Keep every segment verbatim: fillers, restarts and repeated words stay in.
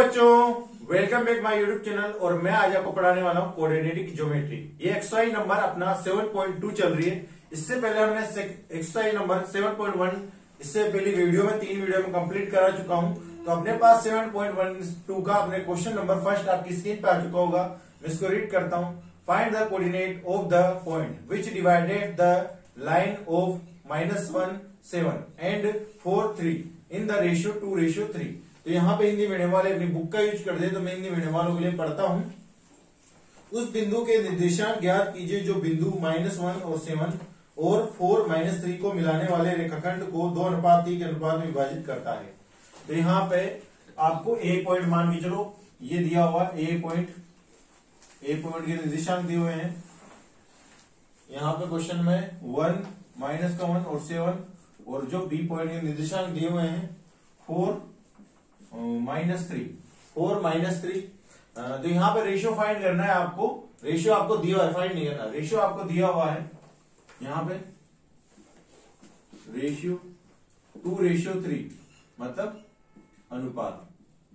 बच्चों, welcome back my YouTube channel. और मैं आज आपको पढ़ाने वाला हूँ कोऑर्डिनेटिक ज्योमेट्री। ये एक्सरसाइज नंबर अपना सात पॉइंट दो चल रही है। इससे पहले हमने एक्सरसाइज नंबर सात पॉइंट एक इससे पहली वीडियो में तीन वीडियो में कंप्लीट करा चुका हूँ। तो अपने पास सात पॉइंट बारह का अपने क्वेश्चन नंबर फर्स्ट आपकी स्क्रीन पे आ चुका होगा। मैं इसको रीड करता हूँ। Find the coordinate of the point which divided the line of minus one seven and four three in the ratio two ratio three. तो यहाँ पे हिंदी मीडियम वाले अपनी बुक का यूज कर दे, तो मैं हिंदी मीडियम वालों के लिए पढ़ता हूं। उस बिंदु के निर्देशांक ज्ञात कीजिए जो बिंदु माइनस वन और सेवन और फोर माइनस थ्री को मिलाने वाले रेखाखंड को दो अनुपात तीन के अनुपात में विभाजित करता है। तो यहाँ पे आपको ए पॉइंट मान के चलो, ये दिया हुआ ए पॉइंट, ए पॉइंट के निर्देशांक दिए हुए हैं। यहाँ पे क्वेश्चन में वन माइनस का वन और सेवन, और जो बी पॉइंट के निर्देशांक दिए हुए हैं four minus three four minus three. तो यहाँ पे रेशियो फाइंड करना है आपको। रेशियो आपको दिया हुआ है, फाइंड नहीं करना। रेशियो आपको दिया हुआ है यहाँ पे रेशियो टू रेशियो थ्री मतलब अनुपात।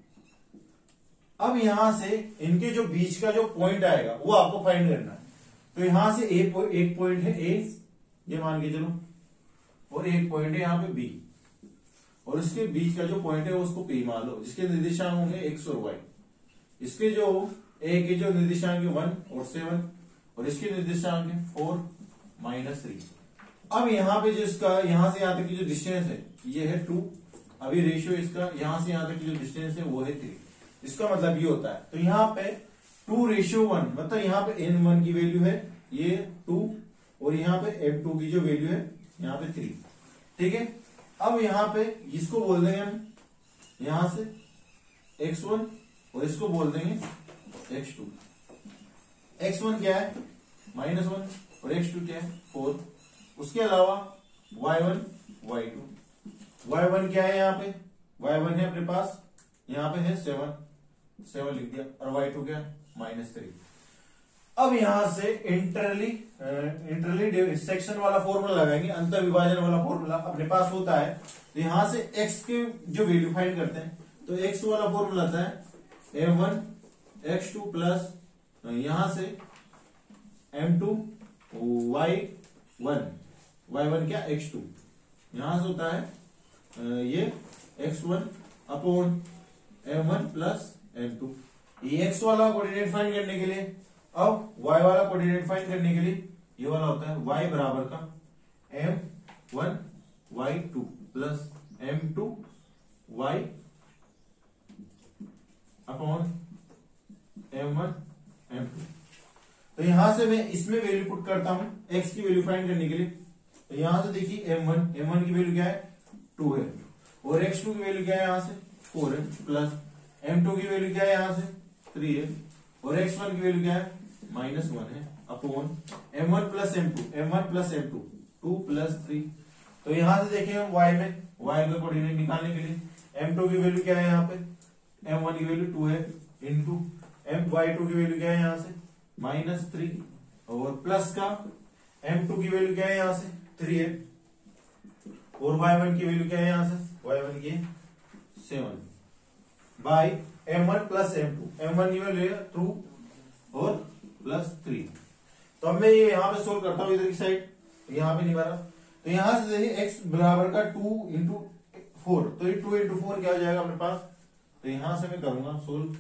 अब यहां से इनके जो बीच का जो पॉइंट आएगा वो आपको फाइंड करना है। तो यहां से ए पो, एक पॉइंट है ए, ये मान के चलो, और एक पॉइंट है यहाँ पे बी, और इसके बीच का जो पॉइंट है उसको पी मान लो, जिसके निर्देशांक होंगे एक्स और वाई। इसके जो ए के जो निर्देशांक है वन और सेवन, और इसके निर्देशांक है फोर माइनस थ्री। अब यहाँ पे जो इसका यहां से यहां तक की जो डिस्टेंस है ये है टू। अभी रेशियो इसका यहां से यहां तक की जो डिस्टेंस है वो है थ्री। इसका मतलब ये होता है, तो यहाँ पे टू रेशियो वन मतलब यहाँ पे एन वन की वैल्यू है ये टू, और यहाँ पे एम टू की जो वैल्यू है यहाँ पे थ्री। ठीक है। अब यहाँ पे इसको बोल देंगे हम यहां से एक्स वन, और इसको बोल देंगे एक्स टू। एक्स वन क्या है माइनस वन, और एक्स टू क्या है फोर। उसके अलावा y one y two. Y one क्या है यहाँ पे, वाई वन है अपने पास, यहाँ पे है सेवन, सेवन लिख दिया, और वाई टू क्या है माइनस थ्री। अब यहां से इंटरली इंटरली सेक्शन वाला फॉर्मूला लगाएंगे, अंतर विभाजन वाला फॉर्मूला अपने पास होता है। तो यहां से x के जो वैल्यू फाइंड करते हैं, तो x वाला फॉर्मूला आता है m one x two plus यहां से m two y one, y one क्या एक्स टू। यहां से होता है ये x one upon M one plus M two. ये x वाला कोऑर्डिनेट फाइंड करने के लिए। अब y वाला कोऑर्डिनेट फाइंड करने के लिए ये वाला होता है y बराबर का M one y two plus M two y upon M one m two. तो यहां से मैं इसमें वैल्यू पुट करता हूं x की वैल्यू फाइंड करने के लिए। तो यहां से देखिए एम वन एम वन की वैल्यू क्या है टू है, और एक्स टू की वैल्यू क्या है यहां से फोर है, प्लस एम टू की वैल्यू क्या है यहां से थ्री है, और एक्स वन की वैल्यू क्या है माइनस वन है, upon M one plus M two m one plus M two two plus three. तो यहां से देखें हम y में y का कोऑर्डिनेट निकालने के लिए एम टू की वैल्यू क्या है यहाँ पे एम वन की वैल्यू टू है, इंटू एम वाई टू की वैल्यू क्या है यहाँ से माइनस थ्री, और प्लस का एम टू की वैल्यू क्या है यहाँ से थ्री है, और वाई वन की वैल्यू क्या है यहाँ से वाई वन की seven by m one plus M two. M one की वैल्यू है टू और प्लस थ्री। तो अब मैं ये यहां पे सोल्व करता हूं इधर की साइड, यहां पे नहीं मारा। तो यहां से देखिए x बराबर का टू इंटू फोर, तो ये टू इंटू फोर क्या हो जाएगा अपने पास। तो यहां से मैं करूंगा सोल्व।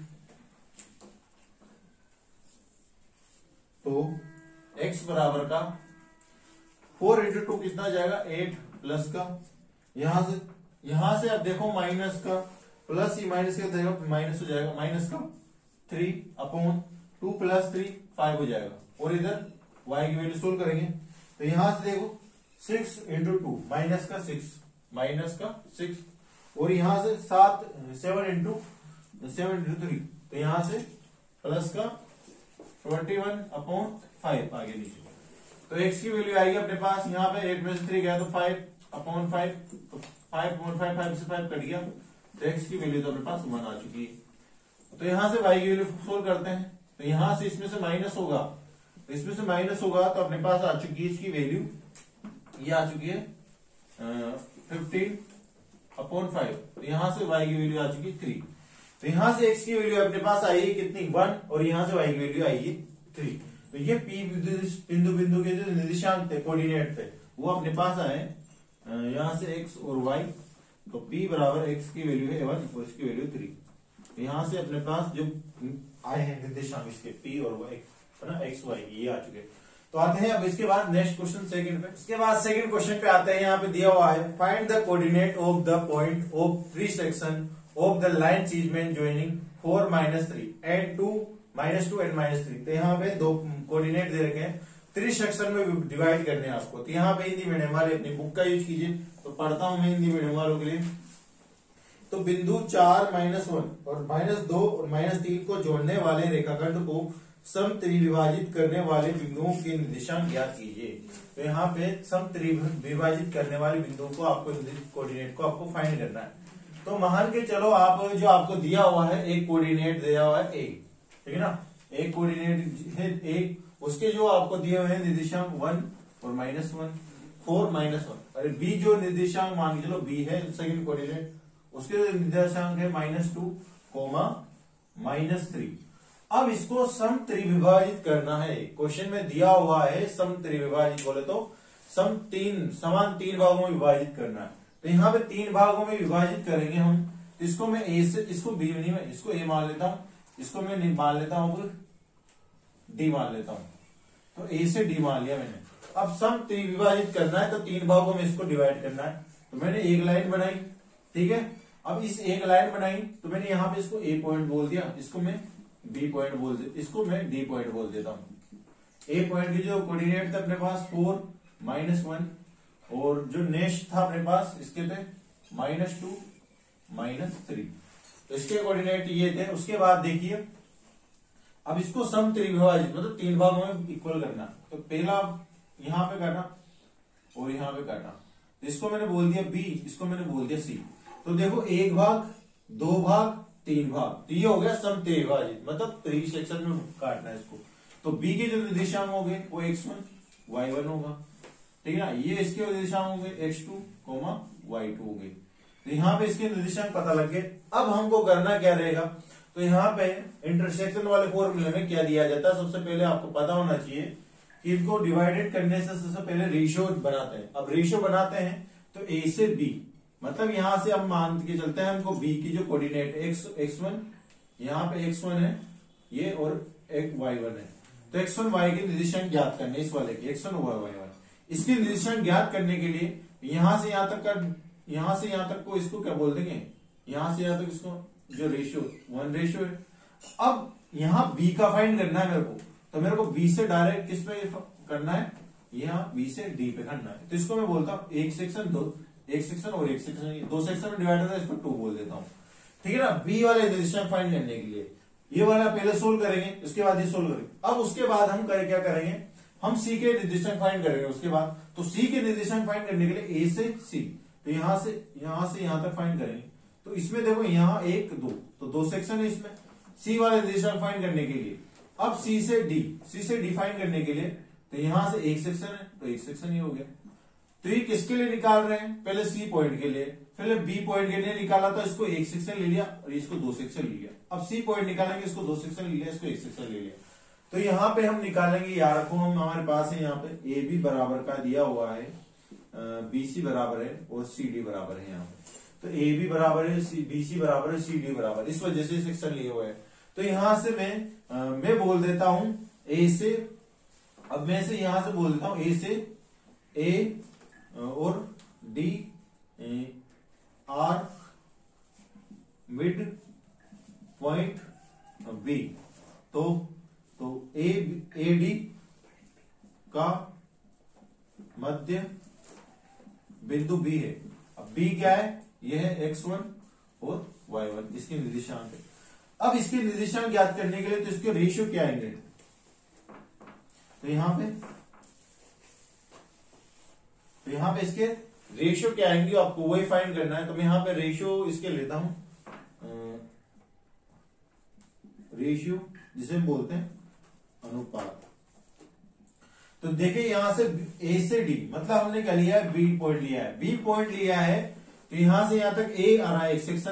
तो x बराबर का फोर इंटू टू कितना आ जाएगा एट, प्लस का यहां से यहां से अब देखो माइनस का प्लस ही माइनस का माइनस हो जाएगा, माइनस का three upon two plus three five हो जाएगा, और इधर y की वैल्यू सोल्व करेंगे। तो यहां से देखो सिक्स इंटू टू माइनस का सिक्स, माइनस का सिक्स, और यहां से सात seven into seven into three, तो यहां से प्लस का ट्वेंटी वन अपॉन फाइव आगे नीचे। तो x की वैल्यू आएगी अपने पास यहाँ पे एट में से थ्री गया तो फाइव अपॉन फाइव, तो फाइव अपॉन फाइव, फाइव से फाइव कट गया, तो x की वैल्यू तो अपने पास वन आ चुकी है। तो यहां से y की वैल्यू सोल्व करते हैं। तो यहां से इसमें से माइनस होगा, तो इसमें से माइनस होगा तो अपने पास आ चुकी है इसकी वैल्यू, ये आ चुकी है फिफ्टीन अपॉन फाइव। तो यहां से y की वैल्यू आ चुकी है थ्री। तो यहां से x की वैल्यू अपने पास आएगी कितनी, वन, और यहां से y की वैल्यू आएगी थ्री। तो ये p बिंदु बिंदु के जो निर्देशांक थे, कोऑर्डिनेट थे, वो अपने पास आए यहां से x और y। तो p बराबर x की वैल्यू है वन और इसकी वैल्यू थ्री। तो यहां से अपने पास जो आए हैं निर्देशांक इसके p और y है ना, x y ये आ चुके। तो आते हैं अब इसके बाद नेक्स्ट क्वेश्चन सेकंड पे। इसके बाद सेकंड क्वेश्चन पे आते हैं। यहाँ पे दिया हुआ है find the coordinate of the point of three section of the line segment joining four minus three and two minus two and minus three. तो यहाँ पे दो कोऑर्डिनेट दे रखे हैं, थ्री सेक्शन में डिवाइड करने हैं आपको। तो यहाँ पे हिंदी मीडियम वाले अपनी बुक का यूज कीजिए। तो पढ़ता हूं मैं हिंदी मीडियम वालों के लिए। तो बिंदु चार माइनस वन और माइनस दो और माइनस तीन को जोड़ने वाले रेखाखंड को समत्रिविभाजित करने वाले बिंदुओं के निर्देशांक ज्ञात कीजिए। तो यहाँ पे समत्रिविभाजित करने वाले बिंदुओं को आपको कोऑर्डिनेट को आपको फाइंड करना है। तो मान के चलो आप जो आपको दिया हुआ है एक कोऑर्डिनेट दिया हुआ है ए, ठीक है ना, एक कोऑर्डिनेट है एक, उसके जो आपको दिए हुए हैं निर्देशांक वन और minus one, four minus one. अरे बी जो निर्देशांक मान के चलो बी है सेकंड कोऑर्डिनेट, उसके निर्देशांक है minus two comma minus three. अब इसको सम त्रिविभाजित करना है। क्वेश्चन में दिया हुआ है सम त्रिविभाजित, बोले तो सम तीन समान तीन भागों में विभाजित करना है। तो यहाँ पे तीन भागों में विभाजित करेंगे हम। इसको मैं ए से, इसको बी नहीं, मैं इसको ए मान लेता हूं, इसको मैं मान लेता हूं डी मान लेता हूं। तो ए से डी मान लिया मैंने। अब सम त्रिविभाजित करना है तो तीन भागों में इसको डिवाइड करना है। तो मैंने एक लाइन बनाई, ठीक है। अब इस एक लाइन बनाई तो मैंने यहाँ पे इसको ए पॉइंट बोल दिया, इसको मैं बी पॉइंट बोल दे, इसको मैं डी पॉइंट बोल देता हूं। ए पॉइंट की जो कोऑर्डिनेट थे अपने पास फोर माइनस वन, और जो नेक्स्ट था अपने पास इसके पे माइनस टू माइनस थ्री। तो इसके कोऑर्डिनेट ये थे। उसके बाद देखिए अब इसको सम त्रिविभाजित मतलब तीन भागों में इक्वल करना। तो पहला यहां पे काटा और यहां पे काटा, तो इसको मैंने बोल दिया बी, इसको मैंने बोल दिया सी। तो देखो एक भाग, दो भाग, तीन भाग, तो ये हो गया सम त्रिविभाजित मतलब थ्री सेक्शन में काटना है इसको। तो बी के जो निर्देशांक हो गए वो एक्स वन वाई वन होगा, ठीक है ना। ये इसके निर्देशांक हो गए x two comma y two हो गए। तो यहाँ पे इसके निर्देशांक पता लग गए। अब हमको करना क्या रहेगा, तो यहाँ पे इंटरसेक्शन वाले फॉर्मूले में क्या दिया जाता है, सबसे पहले आपको पता होना चाहिए कि इनको डिवाइडेड करने से सबसे पहले रेशियो बनाते हैं। अब रेशियो बनाते हैं तो ए से बी, मतलब यहां से हम मान के चलते हैं हमको बी की जो कोऑर्डिनेट एक्स एक्स वन, यहाँ पे एक्स वन है ये और एक वाई वन है। तो एक्स वन वाई के निर्देशांक ज्ञात करने, इस वाले के x one y y one, इसके निर्देशांक ज्ञात करने के लिए यहां से यहां तक का, यहां से यहां तक को इसको क्या बोल देंगे, यहां से यहां तक इसको जो रेशियो वन रेशियो है। अब यहाँ बी का फाइंड करना है मेरे को, तो मेरे को बी से डायरेक्ट किस पे करना है, यहाँ बी से डी पे करना है। तो इसको मैं बोलता हूँ एक सेक्शन दो, एक सेक्शन और एक सेक्शन, दो सेक्शन में डिवाइड होता है, इसको टू बोल देता हूँ, ठीक है ना। बी वाले निर्देशांक फाइंड करने के लिए ये वाला पहले सोल्व करेंगे, उसके बाद ये सोल्व करेंगे। अब उसके बाद हम करें क्या करेंगे, हम सी के निर्देशांक फाइंड करेंगे उसके बाद। तो सी के निर्देशांक फाइंड करने के लिए ए से सी, तो यहां से यहां से यहां तक फाइंड करेंगे। तो इसमें देखो यहाँ एक दो, तो दो सेक्शन है इसमें। सी वाले निर्देशांक फाइंड करने के लिए अब सी से डी, सी से डी फाइंड करने के लिए तो यहां से एक सेक्शन है, तो एक सेक्शन ही हो गया। तो ये किसके लिए निकाल रहे हैं, पहले सी पॉइंट के लिए, पहले बी पॉइंट के लिए निकाला था, इसको एक सेक्शन ले लिया और इसको दो सेक्शन ले लिया। अब सी पॉइंट निकालेंगे, इसको दो सेक्शन ले लिया, इसको एक सेक्शन ले लिया। तो यहाँ पे हम निकालेंगे, याद रखो हम हमारे पास है यहाँ पे ए बी बराबर का दिया हुआ है, बी सी बराबर है और सी डी बराबर है यहाँ पे। तो ए बी बराबर है, बी सी बराबर है, सी डी बराबर, इस वजह से सेक्शन लिए हुए हैं। तो यहां से मैं आ, मैं बोल देता हूं ए से, अब मैं से यहां से बोल देता हूं ए से ए और D are mid point B. तो तो ए ए डी का मध्य बिंदु बी है। अब बी क्या है, यह है एक्स वन और वाई वन, इसके निर्देशांक है। अब इसके निर्देशांक ज्ञात करने के लिए तो इसके रेशियो क्या आएंगे, तो यहां पे तो यहां पे इसके रेशियो क्या आएंगे, आपको वही फाइंड करना है। तो मैं यहां पे रेशियो इसके लेता हूं, रेशियो जिसे हम बोलते हैं अनुपात। तो देखिए यहां से ए से डी, मतलब हमने क्या लिया है, बी पॉइंट लिया है, बी पॉइंट लिया है। तो यहां से यहां तक ए आ रहा है एक सेक्शन,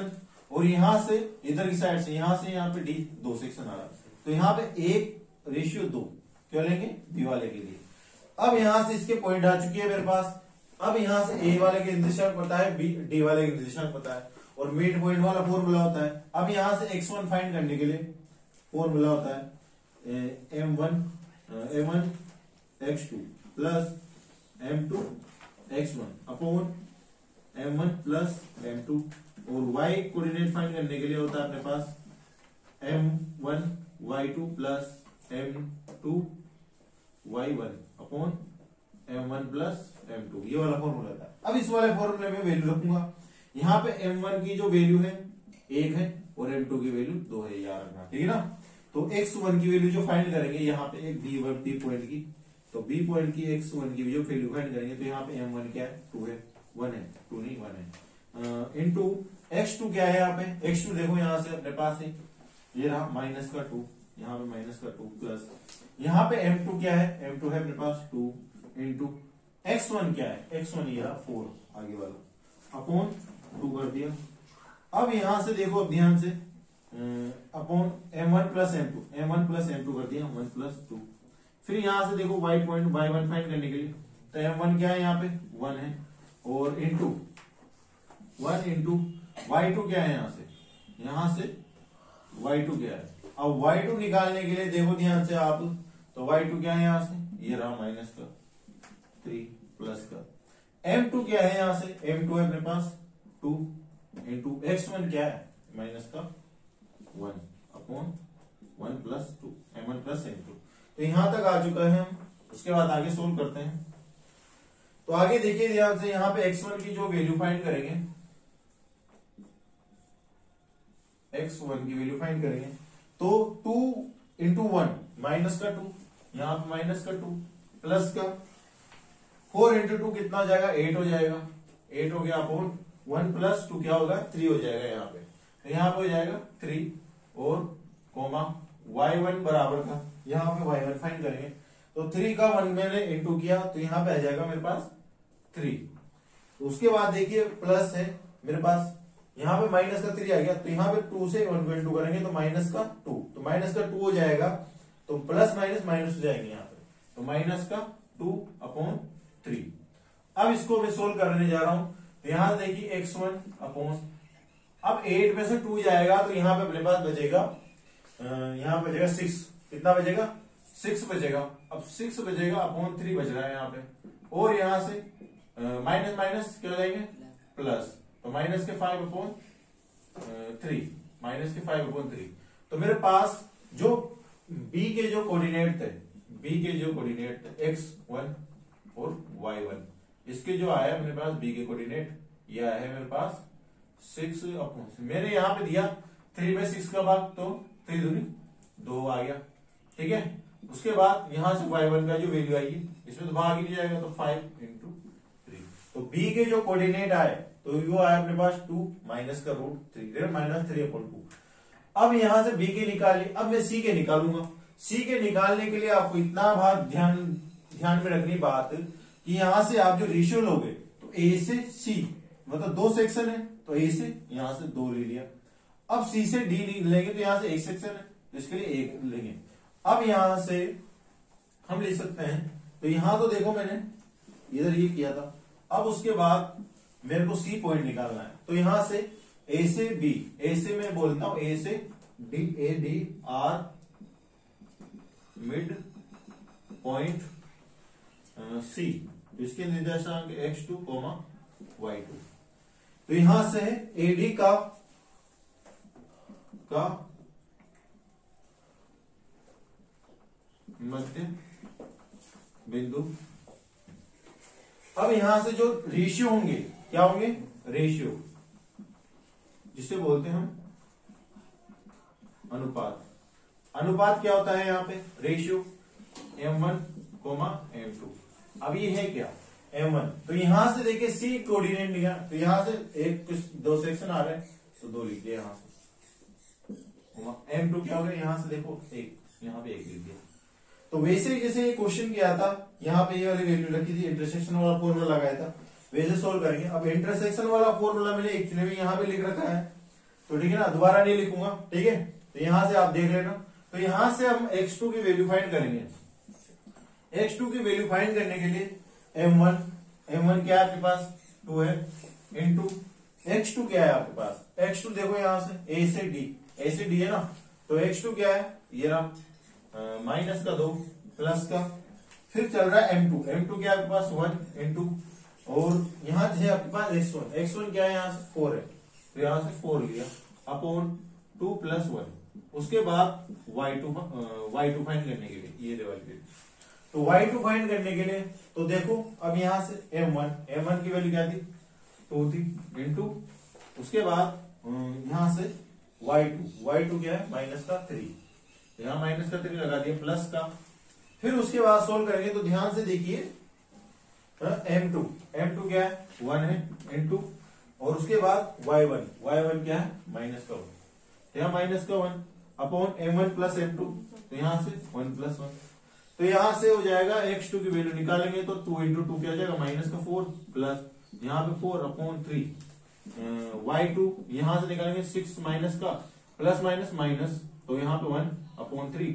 और यहां से इधर की साइड से यहां से यहां पे डी दो सेक्शन आ रहा है, तो यहां पे एक रेशियो दो क्या लेंगे बी वाले के लिए। अब यहां से इसके पॉइंट आ चुकी है मेरे पास। अब यहां से ए वाले के निर्देशांक पता है, बी डी वाले के निर्देशांक पता है, और मिड पॉइंट वाला फॉर्मूला होता है। अब यहां से एक्स वन फाइंड करने के लिए फॉर्मूला होता है m one M one x two plus M two x one upon M one plus M two, और वाई कोऑर्डिनेट फाइंड करने के लिए होता है अपने पास m one y two plus M two y one upon M one plus M two, ये वाला फॉर्मूला था। अब इस वाले फॉर्मूले में वैल्यू रखूंगा, यहाँ पे एम वन की जो वैल्यू है एक है और एम टू की वैल्यू दो है, याद रखना, ठीक है ना। तो एक्स वन की वैल्यू जो फाइंड करेंगे यहाँ पे एक बी वन बी पॉइंट की, तो बी पॉइंट की एक्स वन की जो वैल्यू फाइंड करेंगे तो यहाँ पे एम वन क्या है टू है, वन है, टू नहीं वन है, इन टू एक्स टू क्या है यहाँ पे, एक्स टू देखो यहाँ से अपने पास है ये रहा माइनस का टू, यहाँ पे माइनस का टू प्लस यहाँ पे एम टू क्या है, एम टू है अपने पास टू इंटू एक्स वन क्या है, एक्स वन ये रहा फोर आगे वाला अपॉन टू कर दिया। अब यहां से देखो अब ध्यान से upon M one plus M two, m one plus M two कर दिया वन प्लस टू। फिर यहां से देखो y point y one find करने के लिए तो एम वन क्या है यहाँ पे वन है, और into one into y two क्या है यहाँ से, यहां से वाई टू क्या है। अब वाई टू निकालने के लिए देखो ध्यान से आप, तो वाई टू क्या है यहाँ से ये रहा माइनस का थ्री प्लस का, एम टू क्या है यहाँ से, एम टू है अपने पास टू इंटू एक्स वन क्या है माइनस का one upon one plus two m one plus M two. तो यहां तक आ चुका है हम, उसके बाद आगे सोल्व करते हैं। तो आगे देखिए ध्यान से, यहाँ पे एक्स वन की जो वैल्यू फाइंड करेंगे, एक्स वन की वैल्यू फाइंड करेंगे तो टू इंटू वन माइनस का टू, यहाँ पे माइनस का टू प्लस का फोर इंटू टू कितना हो जाएगा एट हो जाएगा, एट हो गया अपॉन वन प्लस टू क्या होगा थ्री हो जाएगा यहाँ पे, तो यहाँ पे हो जाएगा थ्री और कोमा वाई वन बराबर का, यहाँ पे वाई वन फाइंड करेंगे तो थ्री का वन मैंने इंटू किया तो यहाँ पे आ जाएगा मेरे पास थ्री। तो उसके बाद देखिए प्लस है मेरे पास, यहाँ पे माइनस का थ्री आ गया तो यहाँ पे टू से वन को इंटू करेंगे तो माइनस का टू, तो माइनस का टू हो जाएगा, तो प्लस माइनस माइनस हो जाएंगे यहाँ पे, तो माइनस का टू अपॉन थ्री। अब इसको मैं सोल्व करने जा रहा हूं, तो यहां देखिए एक्स वन अपॉन, अब एट में से टू जाएगा तो यहां पे अपने पास बचेगा, यहां बचेगा सिक्स, कितना बचेगा सिक्स बचेगा। अब सिक्स बचेगा अपॉन थ्री बच रहा है यहाँ पे, और यहां से माइनस माइनस क्या हो जाएंगे प्लस, तो माइनस के फाइव अपॉन थ्री, माइनस के फाइव अपॉन थ्री। तो मेरे पास जो बी के जो कोऑर्डिनेट थे, बी के जो कोऑर्डिनेट थे एक्स वन और वाई वन, इसके जो आया मेरे पास बी के कोऑर्डिनेट ये आया है मेरे पास सिक्स अपॉन, मैंने यहाँ पे दिया थ्री में सिक्स का भाग तो थ्री दूनी दो आ गया, ठीक है। उसके बाद यहां से वाई वन का जो वैल्यू आएगी इसमें तो भाग ही नहीं जाएगा, तो फाइव इंटू थ्री। तो बी के जो कोऑर्डिनेट आए तो वो आया अपने पास टू माइनस का root three minus three upon two. अब यहां से बी के निकालिए, अब मैं सी के निकालूंगा। सी के निकालने के लिए आपको इतना बात ध्यान ध्यान में रखनी बात कि यहां से आप जो रेशियो लोगे तो ए से सी मतलब दो सेक्शन है, तो ए से यहां से दो ले लिया। अब सी से डी लेंगे तो यहां से एक सेक्शन है, तो इसके लिए एक लेंगे। अब यहां से हम ले सकते हैं, तो यहां तो देखो मैंने इधर ये किया था। अब उसके बाद मेरे को सी पॉइंट निकालना है, तो यहां से ए से बी, ए से मैं बोलता हूं ए से D, A D are mid point C, तो इसके निर्देशांक x two comma y two. तो यहां से ए डी का का मध्य बिंदु। अब यहां से जो रेशियो होंगे क्या होंगे, रेशियो जिसे बोलते हैं हम अनुपात। अनुपात क्या होता है यहाँ पे, ratio M one comma M two. अब ये है क्या एम वन, तो यहां से देखिए सी कोऑर्डिनेट लिया, तो यहां से एक कुछ दो सेक्शन आ रहे हैं तो दो लिख दिया यहां से। एम टू क्या हो गया, यहां से देखो एक, यहां पे एक लिख दिया। तो वैसे जैसे ये क्वेश्चन किया था, यहाँ पे ये वाली वैल्यू रखी थी, इंटरसेक्शन वाला फॉर्मूला लगाया था, वैसे सोल्व करेंगे। अब इंटरसेक्शन वाला फॉर्मूला मैंने एक्चुअली में यहाँ पे लिख रखा है, तो ठीक है ना, दोबारा नहीं लिखूंगा, ठीक है। तो यहां से आप देख लेना। तो यहां से हम एक्स टू की वैल्यू फाइंड करेंगे। एक्स टू की वैल्यू फाइंड करने के लिए एम वन, एम वन क्या है आपके पास टू है, इंटू एक्स टू क्या है आपके पास, एक्स टू देखो यहां से ए से डी, ए से डी है ना, तो एक्स टू क्या है ये रहा माइनस का दो प्लस का, फिर चल रहा है एम टू, एम टू क्या है आपके पास वन इंटू, और यहां है आपके पास एक्स वन, एक्स वन क्या है यहाँ से फोर है, तो यहां से फोर लिया अपॉन टू प्लस वन, उसके बाद y two, y two find करने के लिए ये वाली, तो वाई टू फाइंड करने के लिए तो देखो अब यहां से एम वन, एम वन की वैल्यू क्या थी टू थी इंटू, उसके बाद यहां से वाई टू, वाई टू क्या है माइनस का थ्री, यहां माइनस का थ्री लगा दिया प्लस का, फिर उसके बाद सोल्व करेंगे तो ध्यान से देखिए एम टू, एम टू क्या है वन है इंटू, और उसके बाद वाई वन, वाई वन क्या है माइनस का वन, यहाँ माइनस का one upon M one plus M two, तो यहां से वन प्लस वन, तो यहां से हो जाएगा एक्स टू की वैल्यू निकालेंगे तो टू इंटू टू क्या हो जाएगा माइनस का फोर प्लस यहाँ पे four upon three, y two यहां से निकालेंगे सिक्स माइनस का प्लस माइनस माइनस, तो यहाँ पे वन अपॉन थ्री,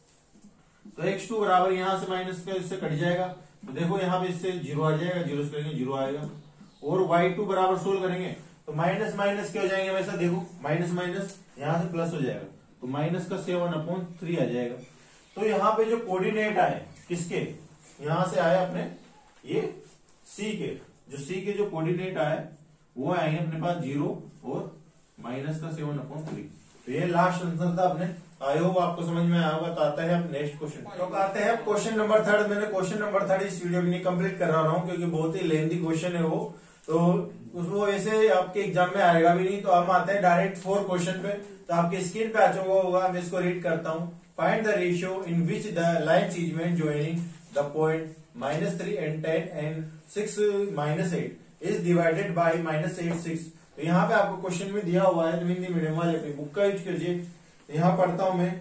तो एक्स टू बराबर यहां से माइनस का इससे कट जाएगा, तो देखो यहाँ पे इससे जीरो आ जाएगा, जीरो से करेंगे जीरो आएगा, और वाई टू बराबर सोल्व करेंगे तो माइनस माइनस क्या हो जाएंगे वैसा देखो, माइनस माइनस यहां से प्लस हो जाएगा, तो माइनस का सेवन अपॉन थ्री आ जाएगा। तो यहाँ पे जो कोऑर्डिनेट आए किसके, यहां से आए अपने ये सी के, जो सी के जो कोऑर्डिनेट आए वो आएंगे अपने पास जीरो और माइनस का सेवन अपॉन थ्री, तो ये लास्ट आंसर था अपने। आई होप आपको समझ में आया होगा। तो आता है अब नेक्स्ट क्वेश्चन, तो आते हैं क्वेश्चन नंबर थर्ड। मैंने क्वेश्चन नंबर थर्ड इस वीडियो में नहीं कंप्लीट कर रहा हूँ क्योंकि बहुत ही लेंथी क्वेश्चन है वो, तो उसको ऐसे आपके एग्जाम में आएगा भी नहीं, तो हम आते हैं डायरेक्ट फोर क्वेश्चन पे। तो आपके स्क्रीन पे आ चुका होगा, मैं इसको रीड करता हूँ। Find the ratio in which the line segment joining the point minus three and ten and six minus eight is divided by minus eight six. तो यहाँ पे आपको क्वेश्चन में दिया हुआ है, तो हिंदी मीडियम वाले पे बुक का यूज कीजिए। यहाँ पढ़ता हूं मैं,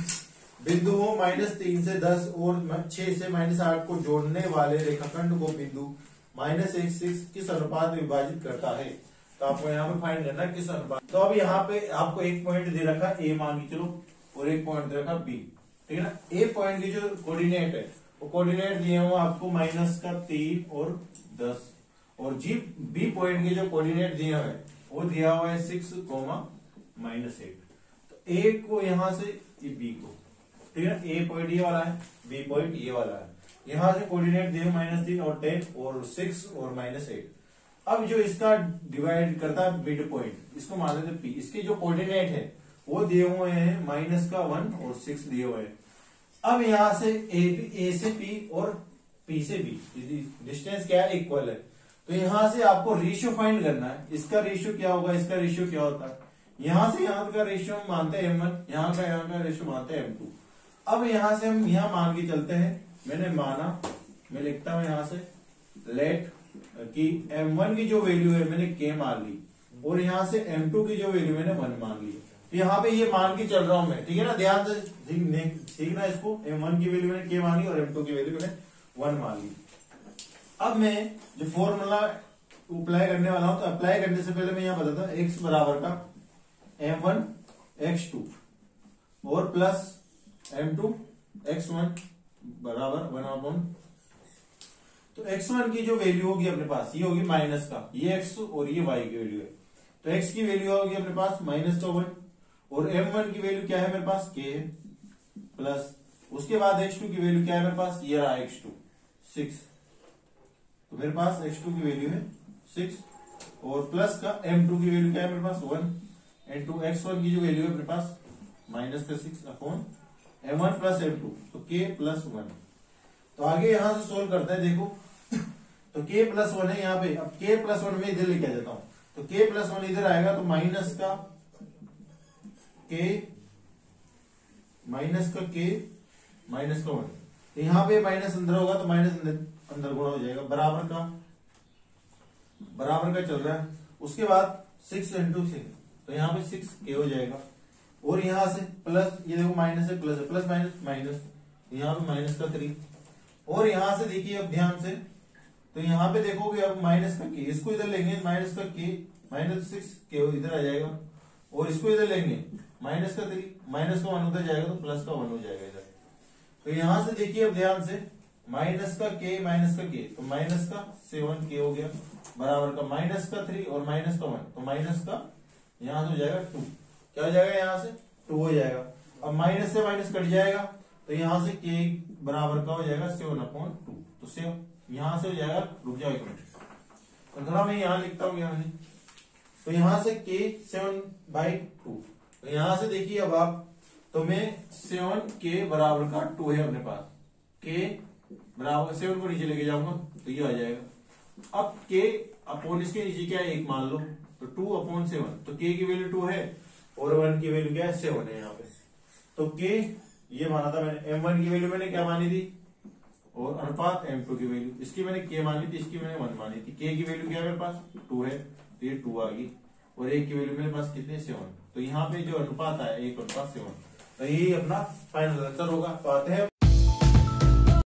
बिंदुओं माइनस तीन से दस और छह से माइनस आठ को जोड़ने वाले रेखाखंड को बिंदु माइनस एक सिक्स किस अनुपात में विभाजित करता है। तो आपको यहाँ पे फाइंड करना है किस अनुपात। तो अब यहाँ पे आपको एक पॉइंट दे रखा ए मान के चलो, और एक पॉइंट दे रखा बी, ठीक है ना। ए पॉइंट की जो कोऑर्डिनेट है वो कोऑर्डिनेट दिए हुए आपको माइनस का तीन और दस, और जी बी पॉइंट के जो कोऑर्डिनेट दिए हुए वो दिया हुआ है six comma minus eight. A को यहां से ये बी को, ठीक है ना, ए पॉइंट ये वाला है, बी पॉइंट ये वाला है, यहां से कोऑर्डिनेट दिए माइनस तीन और टेन और सिक्स और माइनस एट। अब जो इसका डिवाइड करता है मिड पॉइंट, इसको मान लेते पी, इसके जो कोऑर्डिनेट है वो दिए हुए हैं माइनस का वन और सिक्स दिए हुए हैं। अब यहां से ए, ए से पी और पी से बी डिस्टेंस क्या है इक्वल है, तो यहां से आपको रेशियो फाइंड करना है। इसका रेशियो क्या होगा, इसका रेशियो क्या होता है, यहां से यहां का रेशियो हम मानते हैं एम वन, यहाँ का यहाँ का रेशियो मानते हैं एम टू। अब यहां से हम यहाँ मान के चलते हैं, मैंने माना, मैं लिखता हूं यहां से लेट कि एम वन की जो वैल्यू है मैंने के मान ली, और यहां से एम टू की जो वैल्यू मैंने वन मान ली। तो यहाँ पे ये मान के चल रहा हूं मैं, ठीक है ना, ध्यान से सीखना इसको। एम वन की वैल्यू मैंने के मानी और एम टू की वैल्यू मैंने वन मान ली। अब मैं जो फॉर्मूला अप्लाई करने वाला हूं, तो अप्लाई करने से पहले मैं यहाँ बताता हूँ एक्स बराबर का एम वन एक्स टू और plus M two x one बराबर वन अपॉन, तो एक्स वन की जो वैल्यू होगी अपने पास ये होगी माइनस का, ये एक्स और ये वाई की वैल्यू है, तो एक्स की वैल्यू होगी अपने पास माइनस का वन, और एम वन की वैल्यू क्या है मेरे पास के है, प्लस उसके बाद एक्स टू की वैल्यू क्या है मेरे पास, ये रहा एक्स टू सिक्स, तो मेरे पास एक्स टू की वैल्यू है सिक्स, और प्लस का एम टू की वैल्यू क्या है मेरे पास one, and two x one की जो वैल्यू है अपने पास माइनस का six upon M one plus M two, तो के प्लस वन। तो आगे यहां से सोल्व करते हैं, देखो तो के प्लस वन है यहाँ पे, अब के प्लस वन में इधर लेके आ जाता हूं, तो के प्लस वन इधर आएगा तो माइनस का के माइनस का के माइनस का वन, तो यहाँ पे माइनस अंदर होगा तो माइनस अंदर गुणा हो जाएगा, बराबर का बराबर का चल रहा है। उसके बाद सिक्स इंटू सिक्स, तो यहाँ पे सिक्स के हो जाएगा, और यहां से प्लस, ये देखो माइनस है प्लस है, प्लस माइनस माइनस, यहाँ पे माइनस का थ्री, और यहां से देखिए अब ध्यान से, तो यहाँ पे देखोगे अब माइनस का के, इसको इधर लेंगे माइनस का के माइनस सिक्स के इधर आ जाएगा, और इसको इधर लेंगे माइनस का थ्री, माइनस का वन उधर जाएगा तो प्लस का वन हो जाएगा इधर। तो यहां से देखिए अब ध्यान से, माइनस का के माइनस का के, तो माइनस का सेवन के हो गया बराबर का माइनस का थ्री और माइनस का वन, तो माइनस का यहां से हो जाएगा टू, क्या हो जाएगा यहाँ से टू हो जाएगा। अब माइनस से माइनस कट जाएगा तो यहां से के बराबर का हो जाएगा सेवन अपॉन टू, तो सेवन यहां से हो जाएगा, रुक जाओ एक मिनट, तो थोड़ा मैं यहां लिखता हूं यहां से, तो यहां से के सेवन बाई टू, तो यहां से देखिए अब आप, तो मैं सेवन के बराबर का टू है अपने पास, के बराबर सेवन को नीचे लेके जाऊंगा तो ये आ जाएगा। अब के अपॉन इसके नीचे क्या है एक मान लो, तो टू अपॉन सेवन, तो के की वैल्यू टू है और वन की वैल्यू क्या है सेवन है यहाँ पे, तो के ये माना था मैंने, एम वन की वैल्यू मैंने क्या मानी थी और अनुपात एम टू की वैल्यू, इसकी मैंने के मानी थी, इसकी मैंने वन मानी थी। के की वैल्यू क्या है मेरे पास टू है तो ये टू आ गई, और एक की वैल्यू मेरे पास कितने सेवन, तो यहाँ पे जो अनुपात आया एक अनुपात सेवन, तो यही अपना फाइनल आंसर होगा। तो आते हैं